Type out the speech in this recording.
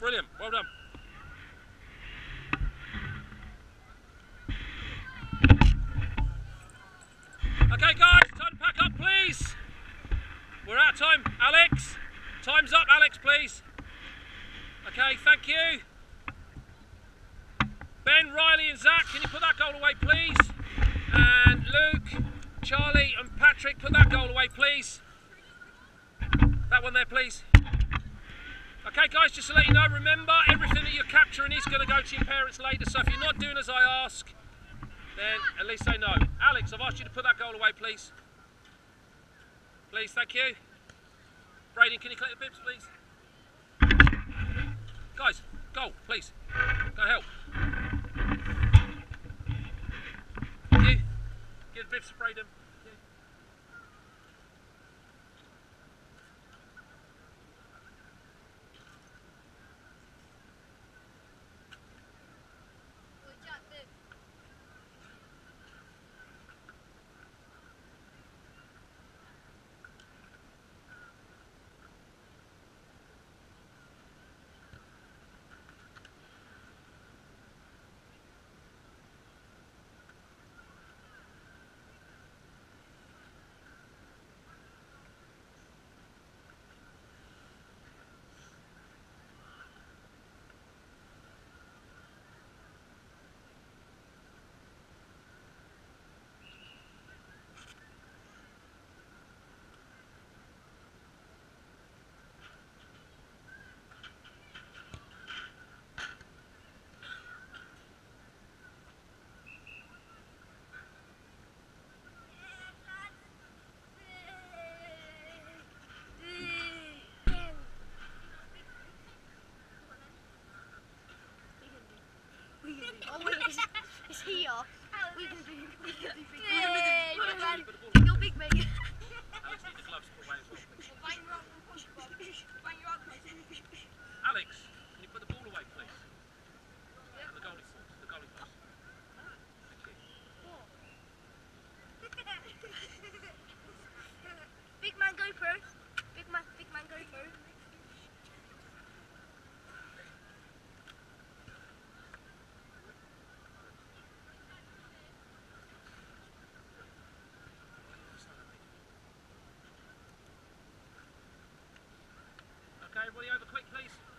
brilliant. Well done. Okay guys, time to pack up please. We're out of time. Alex, time's up Alex please. Okay, thank you. Ben, Riley and Zach, can you put that goal away please? And Luke, Charlie and Patrick, put that goal away please. That one there please. Okay guys, just to let you know, remember everything that you're capturing is going to go to your parents later, so if you're not doing as I ask, then at least say no. Alex, I've asked you to put that goal away please. Please, thank you. Braden, can you collect the bibs please? Guys, goal please. Go help. Thank you. Give the bibs to Braden. It's here. We can do You're big, mate. Alex, need the gloves put away as well, please. Alex, can you put the ball away, please? Yeah. The goalie post. The goalie post. Big man GoPro. Big man GoPro. Okay, everybody over quick, please.